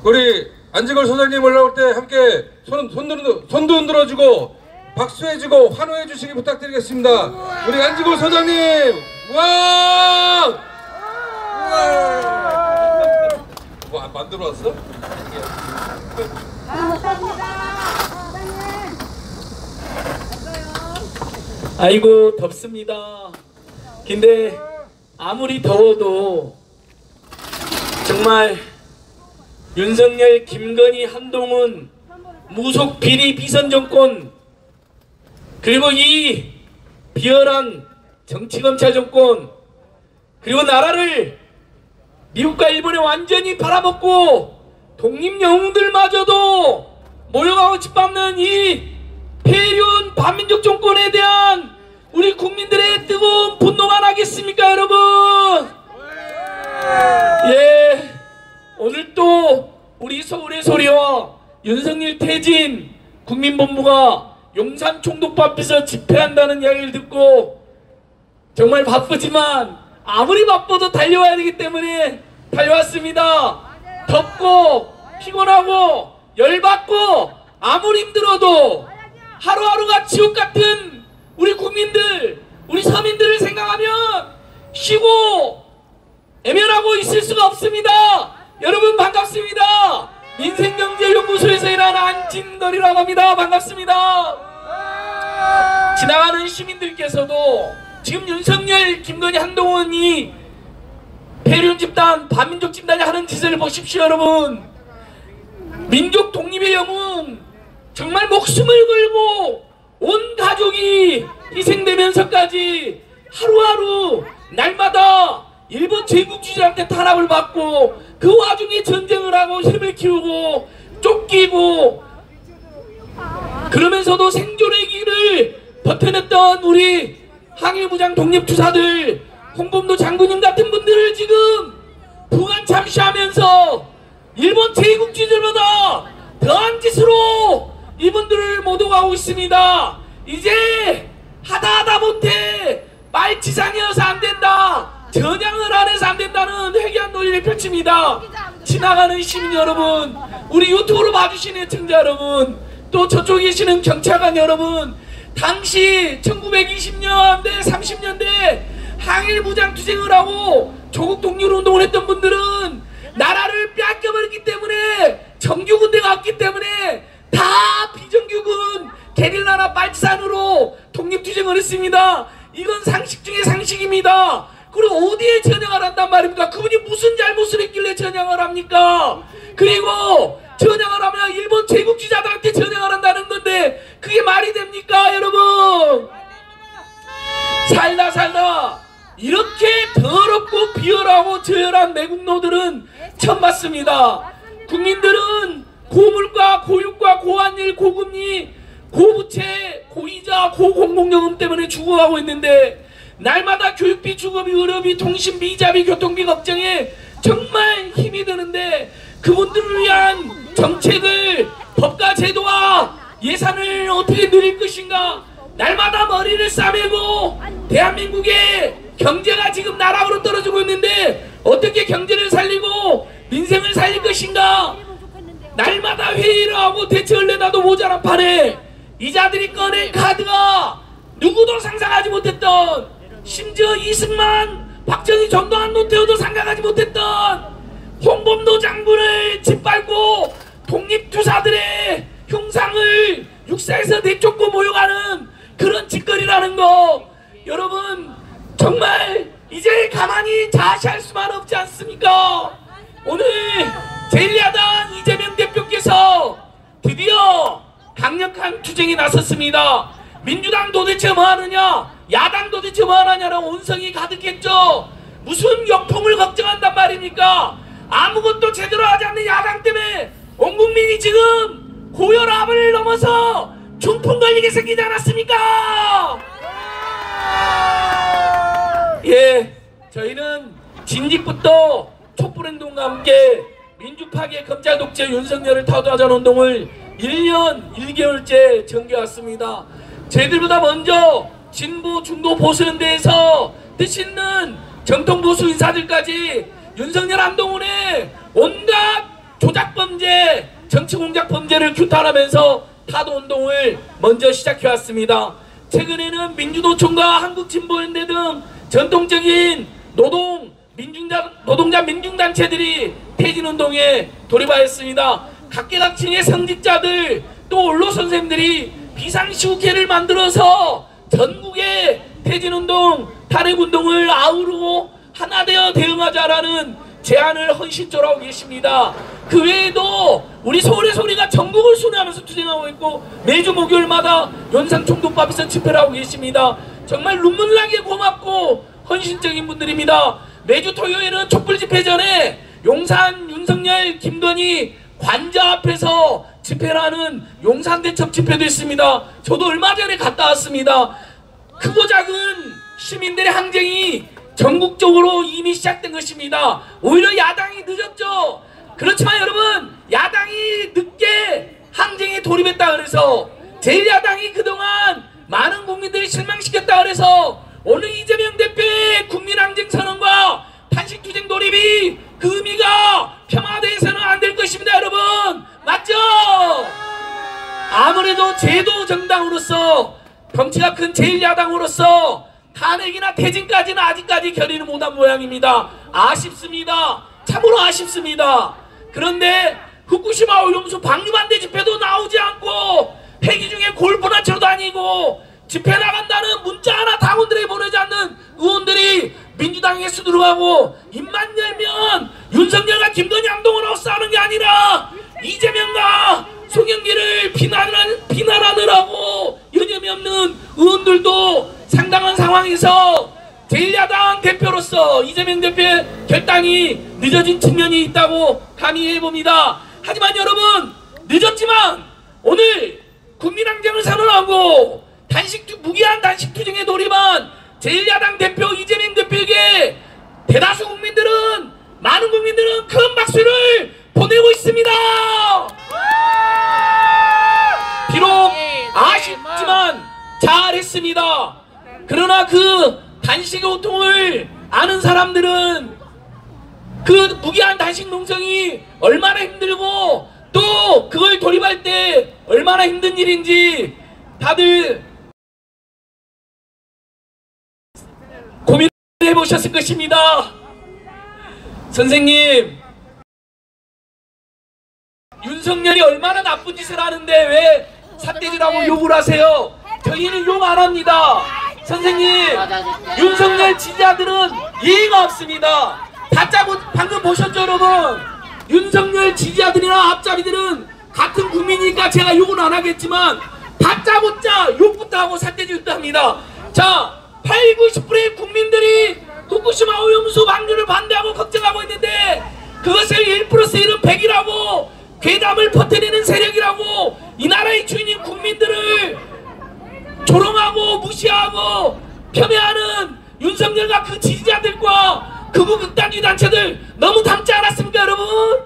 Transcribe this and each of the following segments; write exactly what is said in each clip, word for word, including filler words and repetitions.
우리 안지걸 소장님 올라올 때 함께 손, 손도, 손도 흔들어주고 박수해주고 환호해주시기 부탁드리겠습니다. 우리 안지걸 소장님, 와! 뭐 안 만들어 왔어? 아이고 덥습니다. 근데 아무리 더워도 정말 윤석열, 김건희, 한동훈 무속 비리 비선 정권, 그리고 이 비열한 정치검찰 정권, 그리고 나라를 미국과 일본에 완전히 팔아먹고 독립영웅들마저도 모욕하고 짓밟는 이 폐륜 반민족 정권에 대한 우리 국민들의 뜨거운 분노가 나겠습니까, 여러분? 예, 오늘 또 우리 서울의 소리와 윤석열 퇴진 국민본부가 용산 총독부 앞에서 집회한다는 이야기를 듣고 정말 바쁘지만 아무리 바빠도 달려와야 되기 때문에 달려왔습니다. 덥고 피곤하고 열받고 아무리 힘들어도 하루하루가 지옥 같은 우리 국민들, 우리 서민들을 생각하면 쉬고 애면하고 있을 수가 없습니다. 여러분 반갑습니다. 민생경제연구소에서 일하는 안진걸이라고 합니다. 반갑습니다. 지나가는 시민들께서도 지금 윤석열, 김건희, 한동훈이 폐륜 집단, 반민족 집단이 하는 짓을 보십시오. 여러분, 민족 독립의 영웅, 정말 목숨을 걸고 온 가족이 희생되면서까지 하루하루 날마다 일본 제국주의자한테 탄압을 받고 그 와중에 전쟁을 하고 힘을 키우고 쫓기고 그러면서도 생존의 길을 버텨냈던 우리 항일무장 독립투사들, 홍범도 장군님 같은 분들을 지금 부관 참시하면서 일본 제국주의들보다 더한 짓으로 이분들을 모독하고 있습니다. 이제 하다하다 못해 말치상이어서 안된다, 전향을 안 해서 안된다는 회개한 논리를 펼칩니다. 지나가는 시민 여러분, 우리 유튜브로 봐주시는 시청자 여러분, 또 저쪽에 계시는 경찰관 여러분, 당시 천구백이십 년대 삼십 년대 항일무장투쟁을 하고 조국 독립운동을 했던 분들은 나라를 빼앗겨버렸기 때문에, 정규군대가 없기 때문에 다 비정규군 게릴라나 빨치산으로 독립투쟁을 했습니다. 이건 상식 중에 상식입니다. 그리고 어디에 전향을 한단 말입니까? 그분이 무슨 잘못을 했길래 전향을 합니까? 그리고 전향을 하면 일본 제국주의자들한테 전향을 한다는 건데 그게 말이 됩니까, 여러분? 살다 살다 이렇게 더럽고 비열하고 저열한 매국노들은 처음 봤습니다. 국민들은 고물가, 고육가, 고환율, 고금리, 고부채, 고이자, 고공공요금 때문에 죽어가고 있는데 날마다 교육비, 주거비, 의료비, 통신비, 이자비, 교통비 걱정에 정말 힘이 드는데 그분들을 위한 정책을, 법과 제도와 예산을 어떻게 늘릴 것인가, 날마다 머리를 싸매고 대한민국의 경제가 지금 나락으로 떨어지고 있는데 어떻게 경제를 살리고 민생을 살릴 것인가, 날마다 회의를 하고 대책을 내놔도 모자란 판에 이자들이 꺼낸 카드가 누구도 상상하지 못했던, 심지어 이승만, 박정희, 전두환, 노태우도 생각하지 못했던 홍범도 장군을 짓밟고 독립투사들의 흉상을 육사에서 내쫓고 모욕하는 그런 짓거리라는 거, 여러분 정말 이제 가만히 자시할 수만 없지 않습니까? 오늘 제일 야당 이재명 대표께서 드디어 강력한 투쟁에 나섰습니다. 민주당 도대체 뭐하느냐, 야당 도대체 뭐하느냐는 온성이 가득했죠. 무슨 역풍을 걱정한단 말입니까? 아무것도 제대로 하지 않는 야당 때문에 온 국민이 지금 고혈압을 넘어서 중풍 걸리게 생기지 않았습니까? 예, 저희는 진직부터 촛불행동과 함께 민주파괴, 검찰 독재, 윤석열을 타도하자는 운동을 일 년 일 개월째 전개왔습니다. 저희들보다 먼저 진보, 중도, 보수연대에서 뜻있는 정통 보수 인사들까지 윤석열, 한동훈의 온갖 조작범죄, 정치공작범죄를 규탄하면서 타도운동을 먼저 시작해왔습니다. 최근에는 민주노총과 한국진보연대 등 전통적인 노동, 민중자, 노동자 민중단체들이 퇴진운동에 돌입하였습니다. 각계각층의 성직자들 또 언론 선생님들이 비상시국회를 만들어서 전국의 퇴진운동, 탄핵운동을 아우르고 하나 되어 대응하자라는 제안을 헌신적으로 하고 계십니다. 그 외에도 우리 서울의 소리가 전국을 순회하면서 투쟁하고 있고 매주 목요일마다 연상총독밥에서 집회를 하고 계십니다. 정말 눈물나게 고맙고 헌신적인 분들입니다. 매주 토요일은 촛불 집회 전에 용산 윤석열, 김건희 관저 앞에서 집회를 하는 용산대첩 집회도 있습니다. 저도 얼마 전에 갔다 왔습니다. 크고 작은 시민들의 항쟁이 전국적으로 이미 시작된 것입니다. 오히려 야당이 늦었죠. 그렇지만 여러분, 야당이 늦게 항쟁에 돌입했다 그래서 제일 야당이 그동안 많은 국민들을 실망시켰다 그래서 오늘 이재명 대표의 국민항쟁선언과 단식투쟁 돌입이 그 의미가 평화돼서는 안 될 것입니다. 여러분 맞죠? 아무래도 제도 정당으로서 덩치가 큰 제일 야당으로서 탄핵이나 퇴진까지는 아직까지 결의를 못한 모양입니다. 아쉽습니다. 참으로 아쉽습니다. 그런데 후쿠시마 오염수 방류 반대 집회도 나오지 않고 회기 중에 골프나 쳐도 다니고 집회 나간다는 문자 하나 당원들에게 보내지 않는 의원들이 민주당에 수두룩하고 입만 열면 윤석열과 김건희 한동훈하고 싸우는 게 아니라 이재명과 송영길을 비난을, 비난하느라고 여념이 없는 의원들도 상당한 상황에서 제일 야당 대표로서 이재명 대표의 결단이 늦어진 측면이 있다고 감히해봅니다. 하지만 여러분 늦었지만 오늘 국민항쟁을 선언하고 단식, 무기한 단식투쟁에 돌입한 제일 야당 대표 이재명 대표에게 대다수 국민들은 많은 국민들은 큰 박수를 보내고 있습니다. 비록 아쉽지만 잘했습니다. 그러나 그 단식의 고통을 아는 사람들은 그 무기한 단식 농성이 얼마나 힘들고 또 그걸 돌입할 때 얼마나 힘든 일인지 다들 고민해 보셨을 것입니다. 선생님, 윤석열이 얼마나 나쁜 짓을 하는데 왜 삿대질하고 욕을 하세요? 저희는 욕 안 합니다. 선생님, 윤석열 지지자들은 예의가 없습니다. 다짜고 방금 보셨죠 여러분? 윤석열 지지자들이나 앞잡이들은 같은 국민이니까 제가 욕은 안 하겠지만 다짜고짜 욕부터 하고 삿대질부터 합니다. 자, 팔, 구십 퍼센트의 국민들이 후쿠시마 오염수 방류를 반대하고 걱정하고 있는데 그것을 일 플러스 일은 백이라고 괴담을 퍼뜨리는 세력이라고 이 나라의 주인인 국민들을 조롱하고 무시하고 폄훼하는 윤석열과 그 지지자들과 극우 극단주의 단체들 너무 닮지 않았습니까 여러분?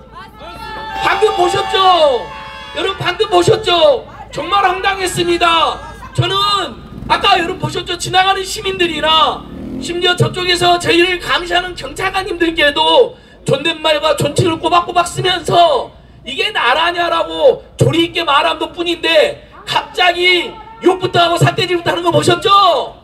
방금 보셨죠? 여러분 방금 보셨죠? 정말 황당했습니다. 저는 아까 여러분 보셨죠? 지나가는 시민들이나 심지어 저쪽에서 저희를 감시하는 경찰관님들께도 존댓말과 존칭을 꼬박꼬박 쓰면서 이게 나라냐라고 조리있게 말한 것 뿐인데 갑자기 욕부터 하고 삿대질부터 하는 거 보셨죠?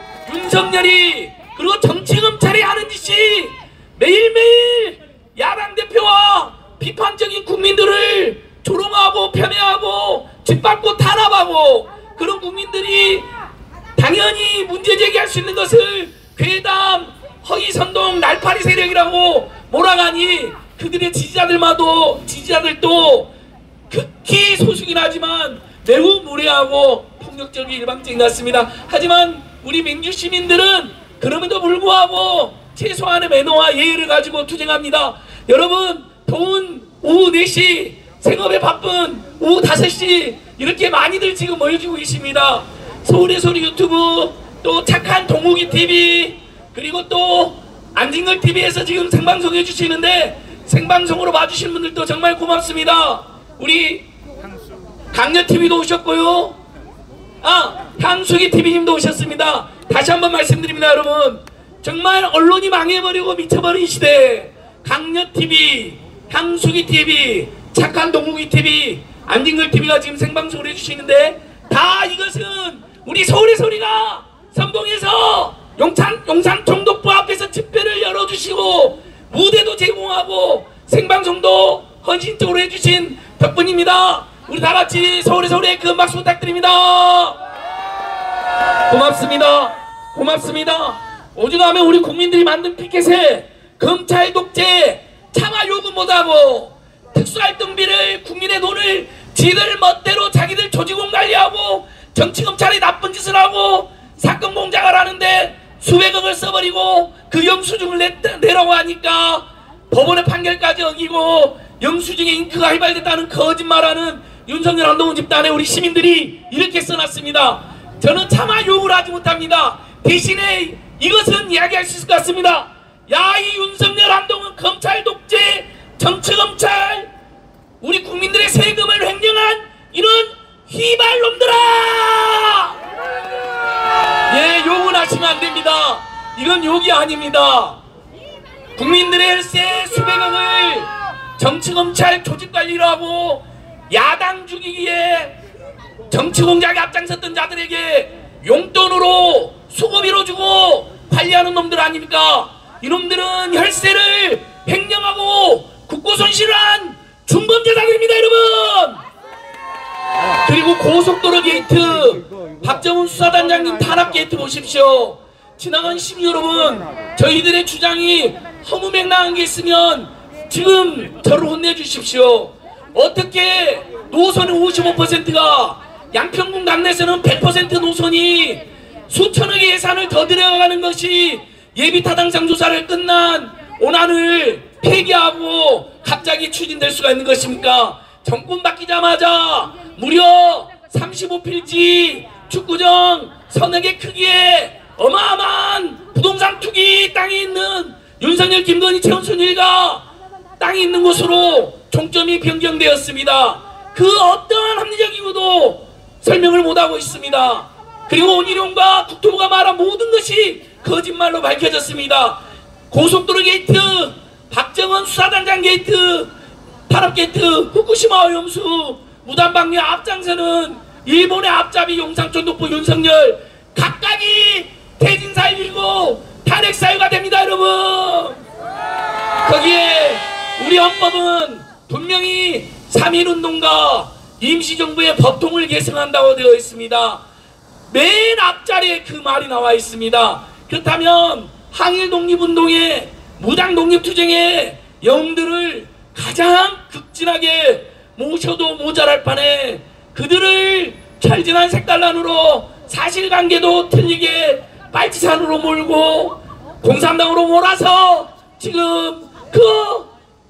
윤석열이 그리고 정치검찰이 하는 짓이 매일매일 야당 대표와 비판적인 국민들을 조롱하고 폄훼하고 짓밟고 탄압하고 그런 국민들이 당연히 문제 제기할 수 있는 것을 괴담, 허위선동, 날파리 세력이라고 몰아가니 그들의 지지자들마도 지지자들도 극히 소수긴 하지만 매우 무례하고 폭력적인 일방적인 것 같습니다. 하지만 우리 민주시민들은 그럼에도 불구하고 최소한의 매너와 예의를 가지고 투쟁합니다. 여러분 더운 오후 네 시 생업에 바쁜 오후 다섯 시 이렇게 많이들 지금 모여주고 계십니다. 서울의 소리 유튜브 또 착한 동욱이 티비 그리고 또 안진걸 티비에서 지금 생방송 해주시는데 생방송으로 봐주신 분들도 정말 고맙습니다. 우리 강렬티비도 오셨고요. 아 향수기 티비님도 오셨습니다. 다시 한번 말씀드립니다. 여러분 정말 언론이 망해버리고 미쳐버린 시대에 강렬티비, 항수기 티비, 착한 동국이 티비, 안진걸 티비가 지금 생방송을 해주시는데 다 이것은 우리 서울의 소리가 선봉에서 용산, 용산 총독부 앞에서 집회를 열어주시고 무대도 제공하고 생방송도 헌신적으로 해주신 덕분입니다. 우리 다같이 서울의 소리에 큰 박수 부탁드립니다. 고맙습니다. 고맙습니다. 오죽하면 우리 국민들이 만든 피켓에 검찰 독재, 참아 요구 못하고 특수활동비를 국민의 돈을 지들 멋대로 자기들 조직원 관리하고 정치검찰이 나쁜 짓을 하고 사건 공작을 하는데 수백억을 써버리고 그 영수증을 내, 내라고 하니까 법원의 판결까지 어기고 영수증에 잉크가 휘발됐다는 거짓말하는 윤석열 한동훈 집단에 우리 시민들이 이렇게 써놨습니다. 저는 차마 욕을 하지 못합니다. 대신에 이것은 이야기할 수 있을 것 같습니다. 야, 이 윤석열 한동훈 검찰 독재, 정치검찰, 우리 국민들의 세금을 횡령한 이런 휘발놈들아! 예, 욕은 하시면 안 됩니다. 이건 욕이 아닙니다. 국민들의 혈세 수백억을 정치검찰 조직관리를 하고 야당 죽이기에 정치공작에 앞장섰던 자들에게 용돈으로 수고비로 주고 관리하는 놈들 아닙니까? 이놈들은 혈세를 횡령하고 국고손실을 한 중범죄자들입니다, 여러분! 그리고 고속도로 게이트, 박정훈 수사단장님 탄압 게이트 보십시오. 지나간 시민 여러분, 저희들의 주장이 허무맹랑한 게 있으면 지금 저를 혼내주십시오. 어떻게 노선의 오십오 퍼센트가 양평군 감내에서는 백 퍼센트 노선이 수천억의 예산을 더 들여가는 것이 예비타당상 조사를 끝난 오난을 폐기하고 갑자기 추진될 수가 있는 것입니까? 정권 바뀌자마자 무려 삼십오 필지 축구장 서너 개 크기의 어마어마한 부동산 투기 땅이 있는 윤석열, 김건희, 최은순 일가 땅이 있는 곳으로 총점이 변경되었습니다. 그 어떠한 합리적 이유도 설명을 못하고 있습니다. 그리고 온일용과 국토부가 말한 모든 것이 거짓말로 밝혀졌습니다. 고속도로 게이트, 박정원 수사단장 게이트, 탄압 게이트, 후쿠시마 오염수, 무단방류 앞장서는 일본의 앞잡이 용산총독부 윤석열 각각이 퇴진사유 일고 탄핵사유가 됩니다, 여러분. 거기에 우리 헌법은 분명히 삼일운동과 임시정부의 법통을 계승한다고 되어 있습니다. 맨 앞자리에 그 말이 나와 있습니다. 그렇다면 항일 독립운동에 무당 독립투쟁에 영웅들을 가장 극진하게 모셔도 모자랄 판에 그들을 철진한 색달란으로 사실관계도 틀리게 빨치산으로 몰고 공산당으로 몰아서 지금 그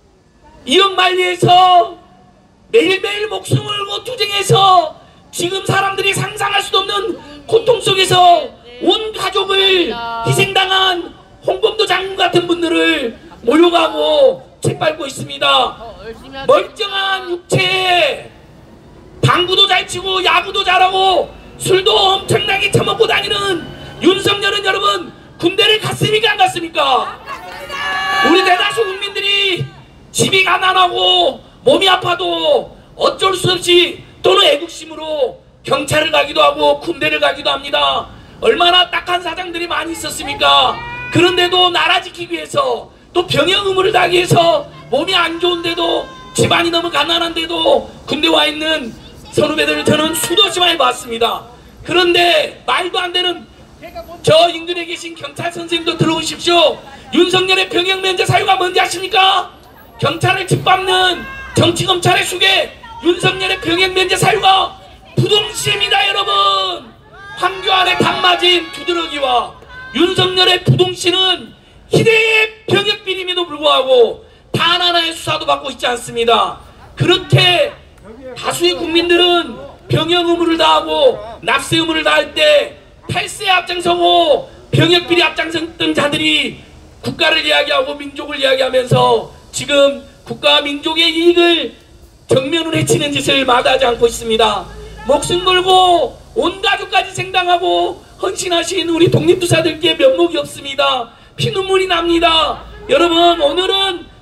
이억만리에서 매일매일 목숨을 걸고 투쟁해서 지금 사람들이 상상할 수도 없는 고통 속에서 온 가족을 희생당한 홍범도 장군 같은 분들을 모욕하고 짓밟고 있습니다. 멀쩡한 육체에 당구도 잘 치고 야구도 잘하고 술도 엄청나게 처먹고 다니는 윤석열은 여러분 군대를 갔습니까 안 갔습니까? 우리 대다수 국민들이 집이 가난하고 몸이 아파도 어쩔 수 없이 또는 애국심으로 경찰을 가기도 하고 군대를 가기도 합니다. 얼마나 딱한 사장들이 많이 있었습니까? 그런데도 나라 지키기 위해서 또 병역 의무를 다하기 위해서 몸이 안 좋은데도 집안이 너무 가난한데도 군대 와 있는 선후배들을 저는 수도시 많이 봤습니다. 그런데 말도 안 되는 저 인근에 계신 경찰 선생님도 들어오십시오. 윤석열의 병역 면제 사유가 뭔지 아십니까? 경찰을 짓밟는 정치검찰의 숙에 윤석열의 병역 면제 사유가 부동시입니다, 여러분. 황교안의 단맞은 두드러기와 윤석열의 부동시는 희대의 병역 비림에도 불구하고 단 하나의 수사도 받고 있지 않습니다. 그렇게 다수의 국민들은 병역 의무를 다하고 납세 의무를 다할 때 탈세에 앞장서고 병역 비리 앞장섰던 자들이 국가를 이야기하고 민족을 이야기하면서 지금 국가와 민족의 이익을 정면으로 해치는 짓을 마다하지 않고 있습니다. 목숨 걸고 온 가족까지 생당하고 헌신하신 우리 독립투사들께 면목이 없습니다. 피눈물이 납니다. 여러분, 오늘은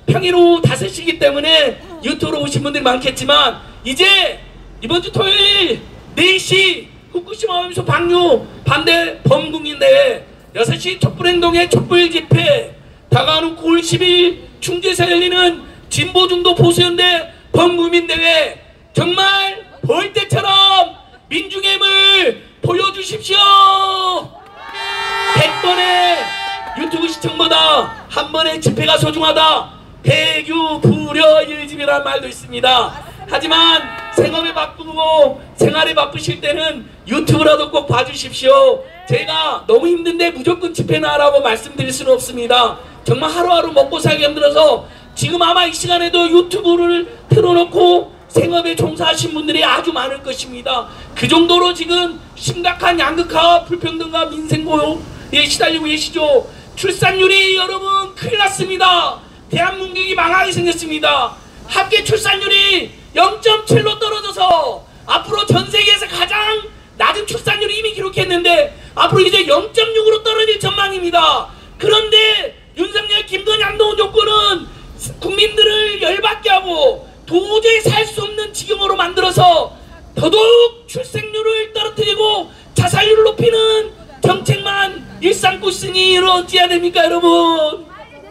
평일 오후 다섯 시이기 때문에 유튜브로 오신 분들이 많겠지만 이제 이번 주 토요일 네 시 후쿠시마 오염수 방류 반대 범국민대회 여섯 시 촛불행동의 촛불집회 다가오는 구월 십일 충주에서 열리는 진보중도 보수연대 범국민대회 정말 볼 때처럼 민중의 힘을 보여주십시오. 백 번의 유튜브 시청보다 한 번의 집회가 소중하다. 배규 불여 일집이라는 말도 있습니다. 하지만 생업에 바쁘고 생활에 바쁘실 때는 유튜브라도 꼭 봐주십시오. 제가 너무 힘든데 무조건 집회 나라고 말씀드릴 수는 없습니다. 정말 하루하루 먹고 살기 힘들어서 지금 아마 이 시간에도 유튜브를 틀어놓고 생업에 종사하신 분들이 아주 많을 것입니다. 그 정도로 지금 심각한 양극화와 불평등과 민생고용에 시달리고 계시죠. 출산율이 여러분 큰일 났습니다. 대한민국이 망하게 생겼습니다. 합계 출산율이 영 점 칠로 떨어져서 앞으로 전 세계에서 가장 낮은 출산율을 이미 기록했는데 앞으로 이제 영 점 육으로 떨어질 전망입니다. 그런데 윤석열, 김건희, 한동훈 정권은 국민들을 열받게 하고 도저히 살 수 없는 지경으로 만들어서 더더욱 출생률을 떨어뜨리고 자살률을 높이는 정책만 일삼고 있으니 어찌해야 됩니까 여러분?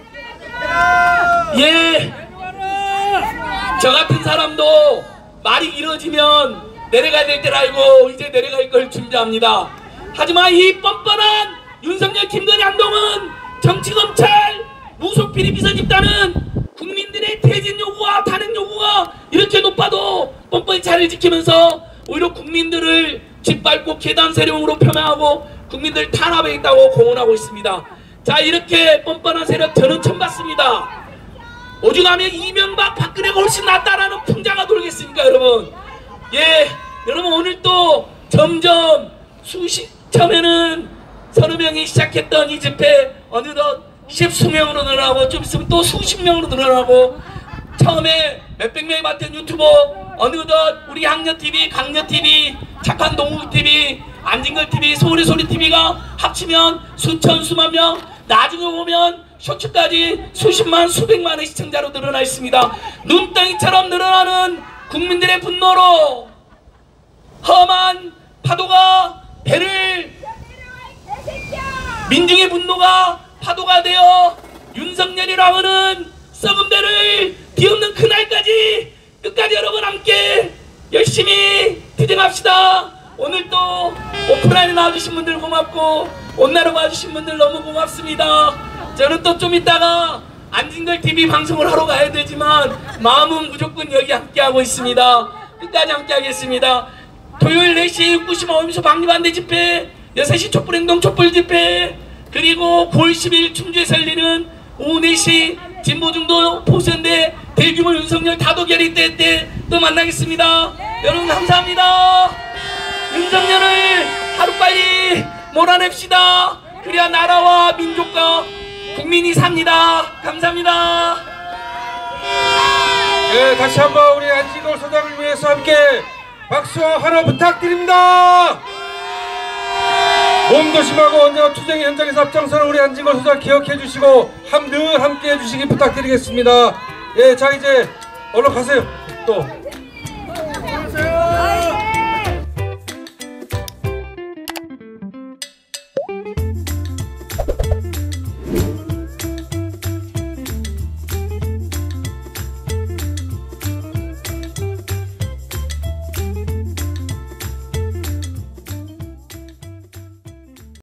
예, 저 같은 사람도 말이 길어지면 내려가야 될 때를 알고 이제 내려갈 걸 준비합니다. 하지만 이 뻔뻔한 윤석열, 김건희, 한동훈 정치검찰 무소피리 비서집단은 국민들의 퇴진 요구와 탄핵 요구가 이렇게 높아도 뻔뻔히 자리를 지키면서 오히려 국민들을 짓밟고 계단 세력으로 표명하고 국민들 탄압에 있다고 공언하고 있습니다. 자, 이렇게 뻔뻔한 세력 저는 처음 봤습니다. 오죽하면 이명박, 박근혜가 훨씬 낫다라는 풍자가 돌겠습니까 여러분? 예, 여러분 오늘 또 점점 수십, 처음에는 서너 명이 시작했던 이 집회 어느덧 십수 명으로 늘어나고 좀 있으면 또 수십 명으로 늘어나고 처음에 몇백 명이 봤던 유튜버 어느덧 우리 학녀티비, 강녀티비, 착한 동욱티비, 안진걸티비, 서울의 소리티비가 합치면 수천 수만 명, 나중에 보면 쇼츠까지 수십만 수백만의 시청자로 늘어나 있습니다. 눈덩이처럼 늘어나는 국민들의 분노로 험한 파도가 배를 민중의 분노가 파도가 되어 윤석열이라고 하는 썩은 배를 뒤엎는 그날까지 끝까지 여러분 함께 열심히 투쟁합시다. 오늘 또 오프라인에 나와주신 분들 고맙고 온라인으로 와주신 분들 너무 고맙습니다. 저는 또 좀 이따가 안진걸티비 방송을 하러 가야 되지만 마음은 무조건 여기 함께하고 있습니다. 끝까지 함께하겠습니다. 토요일 네 시 후쿠시마 오염수 방류반대 집회, 여섯 시 촛불행동 촛불집회, 그리고 구월 십일 충주에서 열리는 오후 네 시 진보중도 보수연대 대규모 윤석열 다도결의 때 때 또 만나겠습니다. 여러분 감사합니다. 윤석열을 하루빨리 몰아냅시다. 그래야 나라와 민족과 국민이 삽니다. 감사합니다. 네, 다시 한번 우리 안진걸 소장을 위해서 함께 박수와 환호 부탁드립니다. 몸도 심하고 언제나 투쟁의 현장에서 앞장서는 우리 안진걸 소장 기억해 주시고 함 늘 함께 해주시기 부탁드리겠습니다. 예, 자 이제 얼른 가세요. 또.